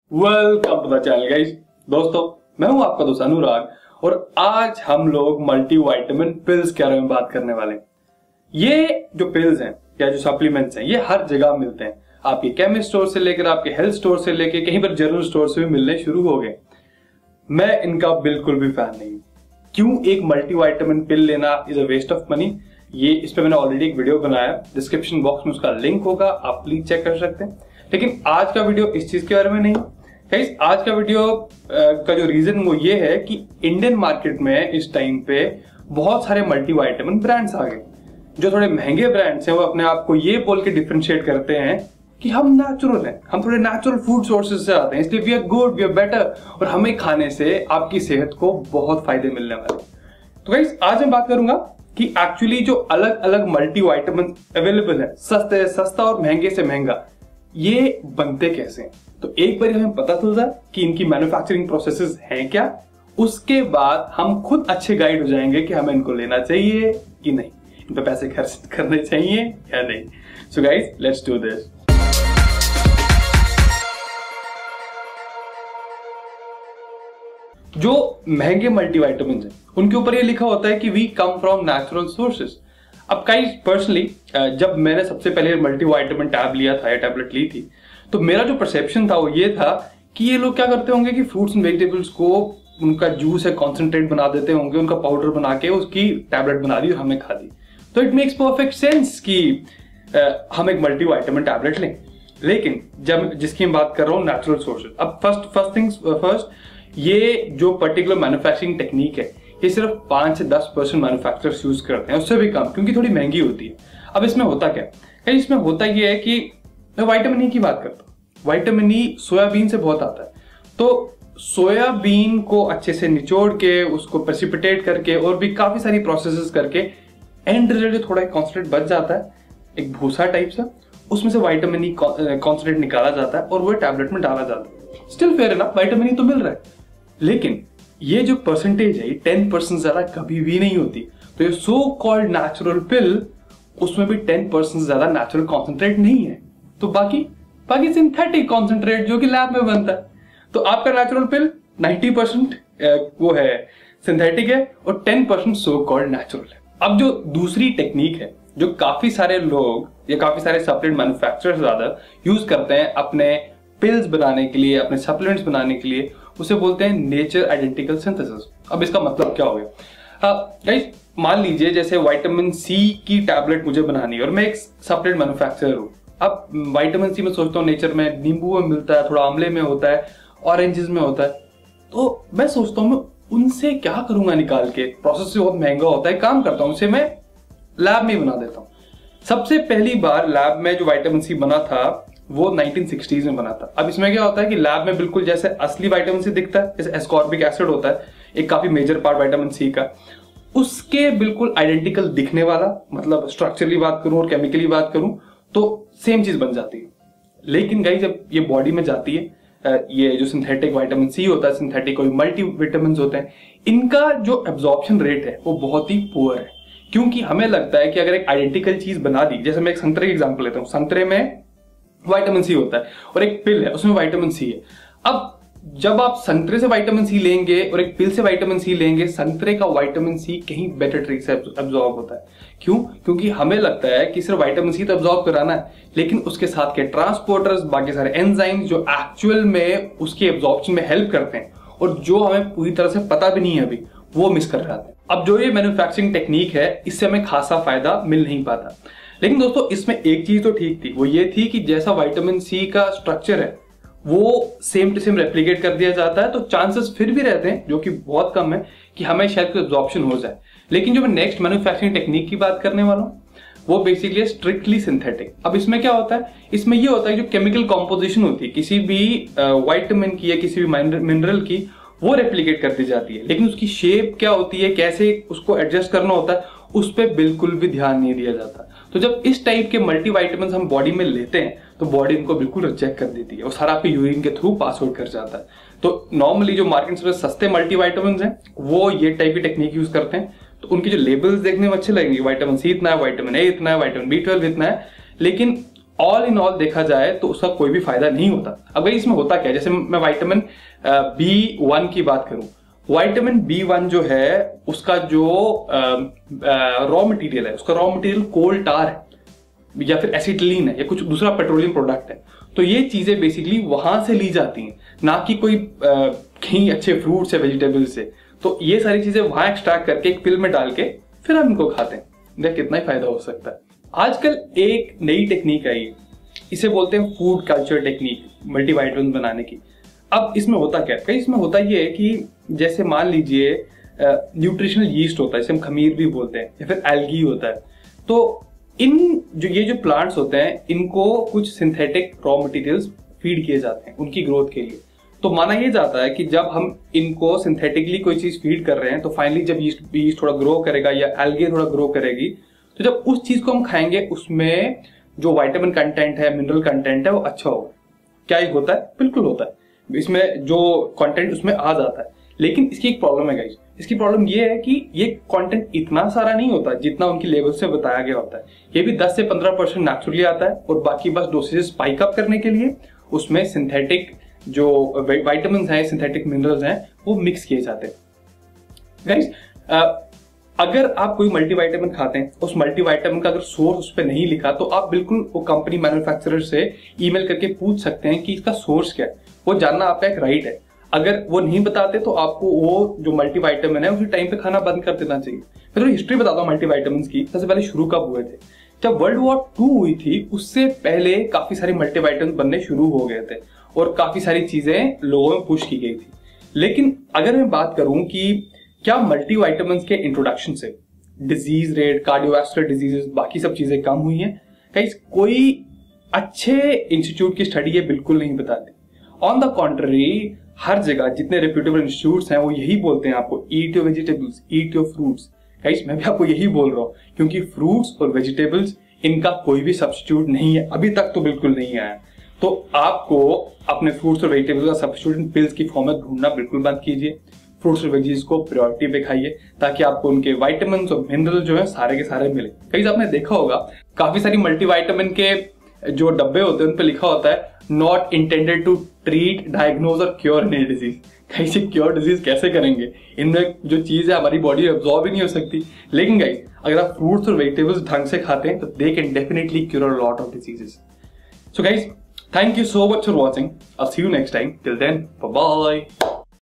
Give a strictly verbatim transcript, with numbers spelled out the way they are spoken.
Welcome to the channel guys. दोस्तों, मैं हूं आपका दोस्त अनुराग और आज हम लोग मल्टीविटामिन पिल्स के बारे में बात करने वाले हैं। ये जो पिल्स हैं या जो सप्लीमेंट्स हैं ये हर जगह मिलते हैं। आपके केमिस्ट स्टोर से लेकर आपके हेल्थ स्टोर से लेकर कहीं पर जनरल स्टोर से भी मिलने शुरू हो गए। मैं इनका बिल्कुल भी फैन नहीं। क्यों एक मल्टीविटामिन पिल लेना is a waste of money. ये इस पे मैंने ऑलरेडी एक वीडियो बनाया, डिस्क्रिप्शन बॉक्स में उसका लिंक होगा, आप प्लीज चेक कर सकते हैं। लेकिन आज का वीडियो इस चीज के बारे में नहीं। गाइस, आज का वीडियो का जो रीजन वो ये है कि इंडियन मार्केट में इस टाइम पे बहुत सारे मल्टीविटामिन ब्रांड्स आ गए। जो थोड़े महंगे ब्रांड्स हैं वो अपने आप को ये बोल के डिफरेंशिएट करते हैं कि हम नेचुरल हैं, हम थोड़े नेचुरल फूड सोर्सेज से आते हैं, इसलिए we are good, we are better और हमें खाने से आपकी सेहत को बहुत फायदे मिलने वाले। तो गाइस, आज मैं बात करूंगा कि एक्चुअली जो अलग अलग मल्टीविटामिन अवेलेबल है, सस्ते सस्ता और महंगे से महंगा, ये बनते कैसे हैं। तो एक बार हमें पता चल जाए कि इनकी मैन्युफैक्चरिंग प्रोसेसेस हैं क्या, उसके बाद हम खुद अच्छे गाइड हो जाएंगे कि हमें इनको लेना चाहिए कि नहीं, इन पे पैसे खर्च करने चाहिए या नहीं। So guys, let's do this. जो महंगे मल्टीविटामिन हैं उनके ऊपर ये लिखा होता है कि we come from natural sources. अब गाइस, पर्सनली जब मैंने सबसे पहले मल्टीविटामिन टैब लिया था या टैबलेट ली थी, तो मेरा जो परसेप्शन था वो ये था कि ये लोग क्या करते होंगे कि फ्रूट्स एंड वेजिटेबल्स को उनका जूस है कॉन्सेंट्रेट बना देते होंगे, उनका पाउडर बना के उसकी टैबलेट बना दी और हमें खा दी। तो इट मेक्स परफेक्ट सेंस कि आ, हम एक मल्टीविटामिन टैबलेट लें। लेकिन जब जिसकी मैं बात कर रहा हूँ नेचुरल सोर्सेज, अब फर्स्ट फर्स्ट थिंग्स फर्स्ट, ये जो पर्टिकुलर मैन्युफैक्चरिंग टेक्निक है ये सिर्फ पांच से दस परसेंट मैन्युफैक्चरर्स यूज करते हैं, उससे भी कम, क्योंकि थोड़ी महंगी होती है। अब इसमें होता क्या है, इसमें होता ये है कि मैं विटामिन ई की बात करता हूँ। विटामिन ई सोयाबीन से बहुत आता है। तो सोयाबीन को अच्छे से निचोड़ के उसको प्रेसिपिटेट करके और भी काफी सारी प्रोसेसेस करके एंड रिजल्ट थोड़ा कॉन्सेंट्रेट बच जाता है, एक भूसा टाइप सा, उसमें से विटामिन ई कॉन्सेंट्रेट निकाला जाता है और वो टैबलेट में डाला जाता है। स्टिल फेयर है ना, विटामिन ई तो मिल रहा है, लेकिन ये जो परसेंटेज है टेन परसेंट ज्यादा कभी भी नहीं होती। तो ये सो कॉल्ड नेचुरल पिल, उसमें भी टेन परसेंट ज्यादा नेचुरल कॉन्सेंट्रेट नहीं है। तो बाकी बाकी सिंथेटिक कॉन्सेंट्रेट जो कि लैब में बनता है। तो आपका नेचुरल पिल नाइंटी परसेंट वो है सिंथेटिक है और ten percent so called natural है। अब जो दूसरी टेक्निक है जो काफी सारे लोग या काफी सारे सप्लीमेंट मैन्युफैक्चरर्स ज्यादा यूज करते हैं अपने पिल्स बनाने के लिए, अपने सप्लीमेंट्स बनाने के लिए, उसे बोलते हैं नेचर आइडेंटिकल सिंथेसिस। अब इसका मतलब क्या हो गया गाइस, मान लीजिए जैसे विटामिन सी की टैबलेट मुझे बनानी है और मैं एक सप्लीमेंट मैन्युफैक्चरर हूँ। अब विटामिन सी मैं सोचता हूँ नेचर में नींबू में मिलता है, थोड़ा आंवले में होता है, ऑरेंजेस में होता है। तो मैं सोचता हूँ मैं उनसे क्या करूंगा निकाल के, प्रोसेस से बहुत महंगा होता है, काम करता हूँ उसे मैं लैब में बना देता हूँ। सबसे पहली बार लैब में जो विटामिन सी बना था वो नाइंटीन सिक्सटीज़ में बना था। अब इसमें क्या होता है कि लैब में बिल्कुल जैसे असली विटामिन सी दिखता है, जैसे एस्कॉर्बिक एसिड होता है, एक काफी मेजर पार्ट विटामिन सी का, उसके बिल्कुल आइडेंटिकल दिखने वाला, मतलब स्ट्रक्चरली बात करूं और केमिकली बात करूं तो सेम चीज बन जाती है। लेकिन गाइस, जब ये बॉडी में जाती है, ये जो सिंथेटिक विटामिन सी होता है, सिंथेटिक और मल्टीविटामिन होते हैं, इनका जो एब्जॉर्प्शन रेट है वो बहुत ही पुअर है। क्योंकि हमें लगता है कि अगर एक आइडेंटिकल चीज बना दी, जैसे मैं एक संतरे की एग्जाम्पल लेता हूँ, संतरे में विटामिन सी होता है और एक पिल है उसमें विटामिन सी है। अब जब आप संतरे से विटामिन सी लेंगे और एक पिल से विटामिन सी लेंगे, संतरे का विटामिन सी कहीं बेटर ट्रिक से एब्जॉर्ब होता है। क्यों? क्योंकि हमें लगता है कि सिर्फ विटामिन सी तो एब्जॉर्ब कराना है, लेकिन उसके साथ के ट्रांसपोर्टर्स, बाकी सारे एंजाइम्स जो एक्चुअल में उसके एब्जॉर्प्शन में हेल्प करते हैं और जो हमें पूरी तरह से पता भी नहीं है अभी, वो मिस कर जाते हैं। अब जो ये मैन्युफैक्चरिंग टेक्निक है इससे हमें खासा फायदा मिल नहीं पाता। लेकिन दोस्तों, इसमें एक चीज तो ठीक थी, वो ये थी कि जैसा विटामिन सी का स्ट्रक्चर है वो सेम टू सेम रेप्लिकेट कर दिया जाता है, तो चांसेस फिर भी रहते हैं, जो कि बहुत कम है, कि हमें शायद कोई एब्जॉर्प्शन हो जाए। लेकिन जो मैं नेक्स्ट मैन्युफैक्चरिंग टेक्निक की बात करने वाला हूँ वो बेसिकली स्ट्रिक्टली सिंथेटिक। अब इसमें क्या होता है, इसमें ये होता है जो केमिकल कॉम्पोजिशन होती है किसी भी विटामिन की या किसी भी मिनरल की, वो रेप्लिकेट कर दी जाती है, लेकिन उसकी शेप क्या होती है, कैसे उसको एडजस्ट करना होता है, उस पर बिल्कुल भी ध्यान नहीं दिया जाता। तो जब इस टाइप के मल्टीविटामिन्स हम बॉडी में लेते हैं तो बॉडी इनको बिल्कुल रिजेक्ट कर देती है और सारा आपके यूरिन के थ्रू पास आउट कर जाता है। तो नॉर्मली जो मार्केट में सस्ते मल्टीविटामिन्स हैं वो ये टाइप की टेक्निक यूज करते हैं। तो उनके जो लेबल्स देखने में अच्छे लगेंगे, विटामिन सी इतना है, विटामिन ए इतना है, विटामिन बी ट्वेल्व इतना है, लेकिन ऑल इन ऑल देखा जाए तो उसका कोई भी फायदा नहीं होता। अब भाई इसमें होता क्या है, जैसे मैं विटामिन बी वन की बात करूं, विटामिन बी वन जो है उसका जो रॉ मटेरियल है, उसका रॉ मटेरियल कोल टार है या फिर एसिटिलीन है या कुछ दूसरा पेट्रोलियम प्रोडक्ट है। तो ये चीजें बेसिकली वहां से ली जाती हैं, ना कि कोई आ, कहीं अच्छे फ्रूट्स या वेजिटेबल्स से। तो ये सारी चीजें वहां एक्सट्रैक्ट करके एक पिल में डाल के फिर हम इनको खाते हैं। देख कितना ही फायदा हो सकता है। आजकल एक नई टेक्निक आई है, इसे बोलते हैं फूड कल्चर टेक्निक, मल्टीविटामिन बनाने की। अब इसमें होता क्या है, इसमें होता ये है कि जैसे मान लीजिए न्यूट्रिशनल यीस्ट होता है, जिसे हम खमीर भी बोलते हैं, या फिर एल्गी होता है। तो इन जो ये जो प्लांट्स होते हैं इनको कुछ सिंथेटिक रॉ मटेरियल्स फीड किए जाते हैं उनकी ग्रोथ के लिए। तो माना यह जाता है कि जब हम इनको सिंथेटिकली कोई चीज फीड कर रहे हैं तो फाइनली जब यीस्ट यीस्ट थोड़ा ग्रो करेगा या एल्गे थोड़ा ग्रो करेगी, तो जब उस चीज को हम खाएंगे उसमें जो विटामिन कंटेंट है, मिनरल कंटेंट है, वो अच्छा होगा। क्या ये होता है? बिल्कुल होता है, इसमें जो कंटेंट उसमें आ जाता है। लेकिन इसकी एक प्रॉब्लम है गाइस, इसकी प्रॉब्लम ये है कि ये कंटेंट इतना सारा नहीं होता जितना उनकी लेवल से बताया गया होता है। ये भी दस से पंद्रह परसेंट नेचुरली आता है और बाकी बस डोसेज स्पाइक अप करने के लिए उसमें सिंथेटिक जो विटामिन हैं, सिंथेटिक मिनरल्स हैं, वो मिक्स किए जाते हैं। गाइस अगर आप कोई मल्टीविटामिन खाते हैं, उस मल्टीविटामिन का अगर सोर्स उस पर नहीं लिखा तो आप बिल्कुल वो कंपनी मैन्युफैक्चरर से ईमेल करके पूछ सकते हैं कि इसका सोर्स क्या है। वो जानना आपका एक राइट है। अगर वो नहीं बताते तो आपको वो जो मल्टीविटामिन है उसी टाइम पे खाना बंद कर देना चाहिए। मैं तो हिस्ट्री बताता हूँ मल्टीविटामिन की। सबसे पहले शुरू कब हुए थे? जब वर्ल्ड वॉर टू हुई थी उससे पहले काफी सारे मल्टीविटामिन बनने शुरू हो गए थे और काफी सारी चीजें लोगों में पुश की गई थी। लेकिन अगर मैं बात करूं कि क्या मल्टीविटामिन के इंट्रोडक्शन से डिजीज रेट, कार्डियोवैस्कुलर डिजीजेस, बाकी सब चीजें कम हुई हैं? गाइस कोई अच्छे इंस्टीट्यूट की स्टडी ये बिल्कुल नहीं बताती। ऑन द कॉन्ट्ररी हर जगह जितने रेप्यूटेबल इंस्टीट्यूट्स हैं वो यही बोलते हैं आपको, eat your vegetables, eat your fruits. Guys मैं भी आपको यही बोल रहा हूँ, क्योंकि फ्रूट्स और वेजिटेबल्स इनका कोई भी सब्स्टिट्यूट नहीं है, अभी तक तो बिल्कुल नहीं आया। तो आपको अपने फ्रूट्स और वेजिटेबल्स का सब्स्टिट्यूट पिल्स की फॉर्म में ढूंढना बिल्कुल बंद कीजिए। फ्रूट्स और वेजीज को प्रायोरिटी पे खाइए ताकि आपको उनके विटामिन और मिनरल जो है सारे के सारे मिले। कई आपने देखा होगा काफी सारी मल्टीविटामिन के जो डब्बे होते हैं उन पे लिखा होता है not intended to treat, diagnose और क्योर एनी डिजीज। कहीं से क्योर डिजीज कैसे करेंगे? इनमें जो चीज है हमारी बॉडी एब्जॉर्ब ही नहीं हो सकती। लेकिन गाइस अगर आप फ्रूट्स और वेजिटेबल्स ढंग से खाते हैं तो they can definitely cure a lot of diseases. So guys, thank you so much for watching. I'll see you next time. Till then, bye bye.